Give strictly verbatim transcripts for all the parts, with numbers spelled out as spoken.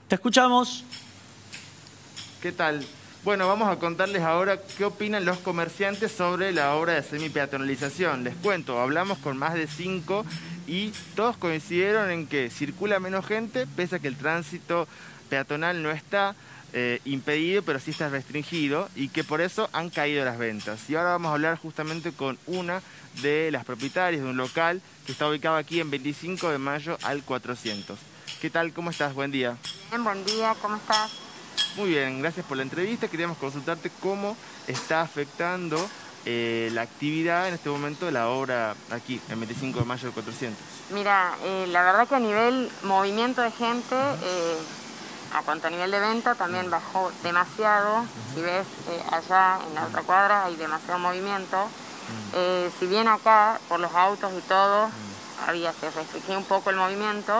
Te escuchamos. ¿Qué tal? Bueno, vamos a contarles ahora qué opinan los comerciantes sobre la obra de semipeatonalización. Les cuento, hablamos con más de cinco y todos coincidieron en que circula menos gente, pese a que el tránsito peatonal no está eh, impedido, pero sí está restringido, y que por eso han caído las ventas. Y ahora vamos a hablar justamente con una de las propietarias de un local que está ubicado aquí en veinticinco de mayo al cuatrocientos. ¿Qué tal? ¿Cómo estás? Buen día. Bien, buen día, ¿cómo estás? Muy bien, gracias por la entrevista. Queríamos consultarte cómo está afectando eh, la actividad en este momento de la obra aquí, en veinticinco de mayo del cuatrocientos. Mira, eh, la verdad que a nivel movimiento de gente, eh, a cuanto a nivel de venta, también bajó demasiado. Si ves, eh, allá en la otra cuadra hay demasiado movimiento. Eh, si bien acá, por los autos y todo, había, se restringía un poco el movimiento.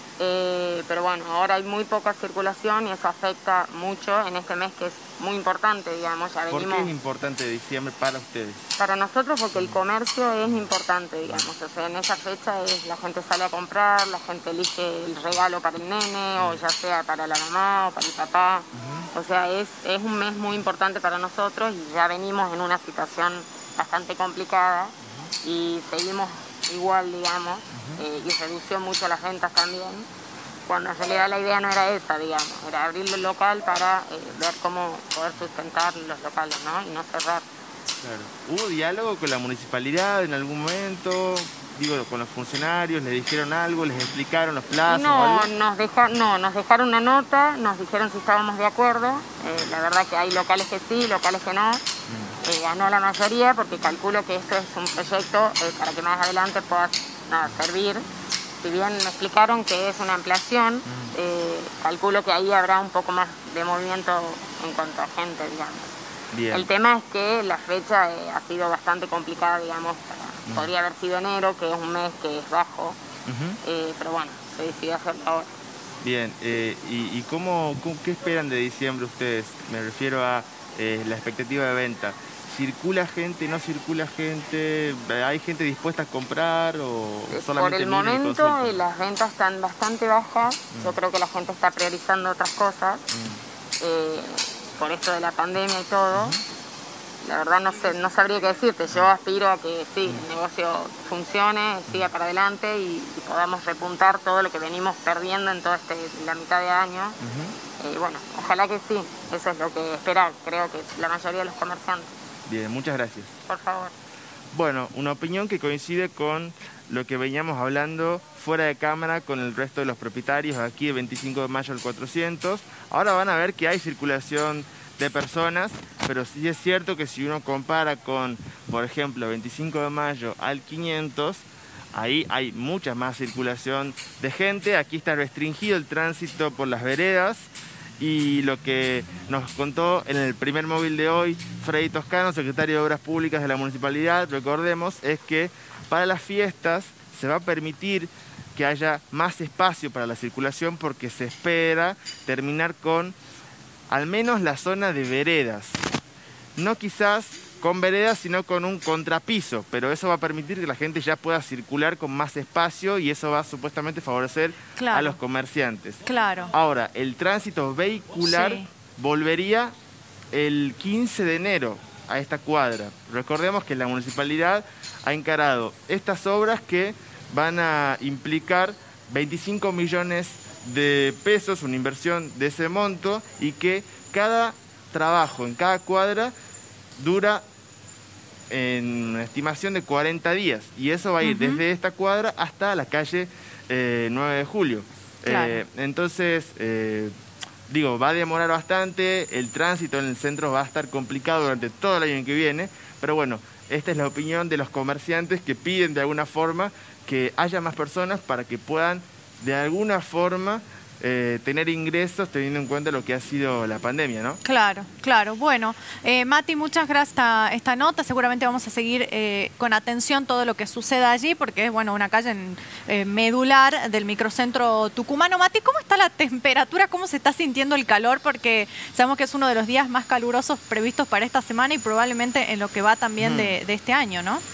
Eh, pero bueno, ahora hay muy poca circulación y eso afecta mucho en este mes que es muy importante, digamos. Ya venimos... ¿Por qué es importante diciembre para ustedes? Para nosotros porque el comercio es importante, digamos. O sea, en esa fecha es, la gente sale a comprar, la gente elige el regalo para el nene, o ya sea para la mamá o para el papá. Uh-huh. O sea, es, es un mes muy importante para nosotros y ya venimos en una situación bastante complicada. Uh-huh. Y seguimos igual, digamos, uh-huh. eh, y redució mucho las ventas también, cuando en realidad la idea no era esa, digamos, era abrir el local para eh, ver cómo poder sustentar los locales, ¿no? Y no cerrar. Claro. ¿Hubo diálogo con la municipalidad en algún momento? Digo, con los funcionarios, ¿les dijeron algo? ¿Les explicaron los plazos? No, o algo? Nos, deja, no nos dejaron una nota, nos dijeron si estábamos de acuerdo. Eh, la verdad que hay locales que sí, locales que no. Mm. Eh, ganó la mayoría porque calculo que esto es un proyecto eh, para que más adelante pueda no, servir. Si bien me explicaron que es una ampliación, mm. eh, calculo que ahí habrá un poco más de movimiento en cuanto a gente, digamos. Bien. El tema es que la fecha eh, ha sido bastante complicada, digamos. Para, mm. Podría haber sido enero, que es un mes que es bajo, uh-huh. eh, pero bueno, se decidió hacerlo ahora. Bien, eh, ¿y, y cómo, cómo, qué esperan de diciembre ustedes? Me refiero a eh, la expectativa de venta. ¿Circula gente, no circula gente? ¿Hay gente dispuesta a comprar o solamente? Por el momento eh, las ventas están bastante bajas. Mm. Yo creo que la gente está priorizando otras cosas. Mm. Eh, por esto de la pandemia y todo. Mm. La verdad no sé, no sabría qué decirte. Yo aspiro a que sí, mm. el negocio funcione, siga para adelante y, y podamos repuntar todo lo que venimos perdiendo en toda este, la mitad de año. Mm-hmm. eh, bueno, ojalá que sí. Eso es lo que esperar, creo que la mayoría de los comerciantes. Bien, muchas gracias. Por favor. Bueno, una opinión que coincide con lo que veníamos hablando fuera de cámara con el resto de los propietarios aquí de veinticinco de mayo al cuatrocientos. Ahora van a ver que hay circulación de personas, pero sí es cierto que si uno compara con, por ejemplo, veinticinco de mayo al quinientos, ahí hay mucha más circulación de gente. Aquí está restringido el tránsito por las veredas. Y lo que nos contó en el primer móvil de hoy, Freddy Toscano, secretario de Obras Públicas de la Municipalidad, recordemos, es que para las fiestas se va a permitir que haya más espacio para la circulación porque se espera terminar con al menos la zona de veredas. No quizás con veredas, sino con un contrapiso, pero eso va a permitir que la gente ya pueda circular con más espacio y eso va a supuestamente favorecer claro. a los comerciantes. Claro. Ahora, el tránsito vehicular sí. volvería el quince de enero a esta cuadra. Recordemos que la municipalidad ha encarado estas obras que van a implicar veinticinco millones de pesos, una inversión de ese monto, y que cada trabajo en cada cuadra dura en una estimación de cuarenta días, y eso va a ir uh-huh. desde esta cuadra hasta la calle eh, nueve de julio. Claro. Eh, entonces, eh, digo, va a demorar bastante, el tránsito en el centro va a estar complicado durante todo el año que viene, pero bueno, esta es la opinión de los comerciantes que piden de alguna forma que haya más personas para que puedan de alguna forma Eh, tener ingresos teniendo en cuenta lo que ha sido la pandemia, ¿no? Claro, claro. Bueno, eh, Mati, muchas gracias esta, esta nota. Seguramente vamos a seguir eh, con atención todo lo que suceda allí, porque es bueno, una calle en, eh, medular del microcentro tucumano. Mati, ¿cómo está la temperatura? ¿Cómo se está sintiendo el calor? Porque sabemos que es uno de los días más calurosos previstos para esta semana y probablemente en lo que va también mm. de, de este año, ¿no?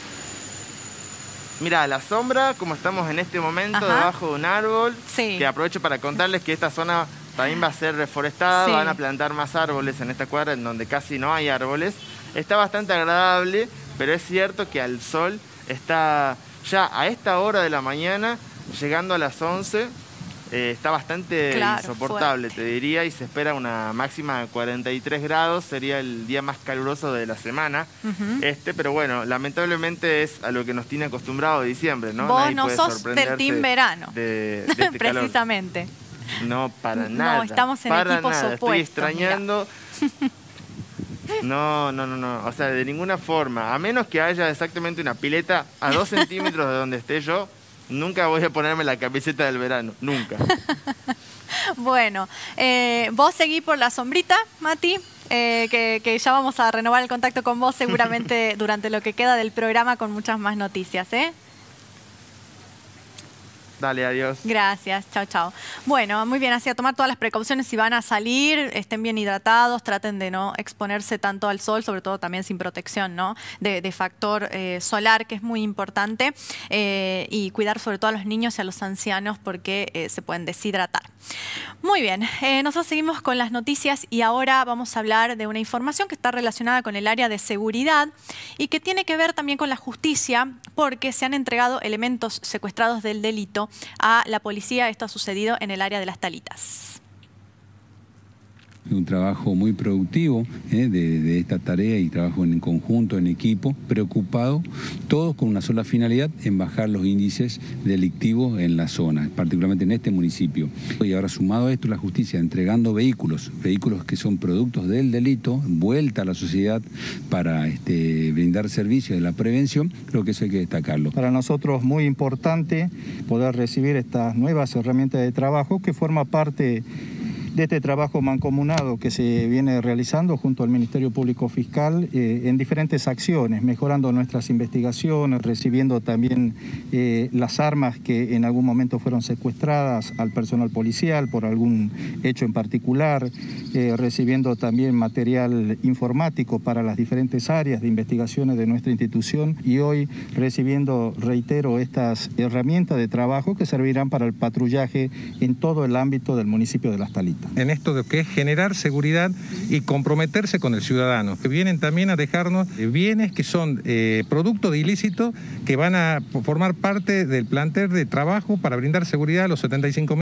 Mira, la sombra, como estamos en este momento, Ajá. debajo de un árbol, sí. que aprovecho para contarles que esta zona también va a ser reforestada, Sí. van a plantar más árboles en esta cuadra en donde casi no hay árboles. Está bastante agradable, pero es cierto que al sol está ya a esta hora de la mañana, llegando a las once, eh, está bastante Claro, insoportable, fuerte. te diría, y se espera una máxima de cuarenta y tres grados, sería el día más caluroso de la semana. Ujú. Este, pero bueno, lamentablemente es a lo que nos tiene acostumbrado diciembre, ¿no? Vos Nadie no puede sos del sorprenderse team verano. De, de este calor. Precisamente. No, para No, nada. estamos en para equipos nada. Estoy opuestos, extrañando. No, no, no, no. O sea, de ninguna forma. A menos que haya exactamente una pileta a dos centímetros de donde esté yo, nunca voy a ponerme la camiseta del verano. Nunca. Bueno, eh, vos seguí por la sombrita, Mati, eh, que, que ya vamos a renovar el contacto con vos seguramente durante lo que queda del programa con muchas más noticias, ¿eh? Dale, adiós. Gracias, chao, chao. Bueno, muy bien, así a tomar todas las precauciones si van a salir, estén bien hidratados, traten de no exponerse tanto al sol, sobre todo también sin protección, ¿no? De, de factor eh, solar, que es muy importante, eh, y cuidar sobre todo a los niños y a los ancianos porque eh, se pueden deshidratar. Muy bien, eh, nosotros seguimos con las noticias y ahora vamos a hablar de una información que está relacionada con el área de seguridad y que tiene que ver también con la justicia porque se han entregado elementos secuestrados del delito a la policía. Esto ha sucedido en el área de Las Talitas. Un trabajo muy productivo ¿eh? de, de esta tarea y trabajo en conjunto, en equipo, preocupado, todos con una sola finalidad, en bajar los índices delictivos en la zona, particularmente en este municipio. Y ahora sumado a esto la justicia entregando vehículos, vehículos que son productos del delito, vuelta a la sociedad para este, brindar servicios de la prevención, creo que eso hay que destacarlo. Para nosotros muy importante poder recibir estas nuevas herramientas de trabajo que forma parte de este trabajo mancomunado que se viene realizando junto al Ministerio Público Fiscal eh, en diferentes acciones, mejorando nuestras investigaciones, recibiendo también eh, las armas que en algún momento fueron secuestradas al personal policial por algún hecho en particular, eh, recibiendo también material informático para las diferentes áreas de investigaciones de nuestra institución y hoy recibiendo, reitero, estas herramientas de trabajo que servirán para el patrullaje en todo el ámbito del municipio de Las Talitas. En esto de que es generar seguridad y comprometerse con el ciudadano, que vienen también a dejarnos bienes que son eh, producto de ilícito que van a formar parte del plantel de trabajo para brindar seguridad a los setenta y cinco mil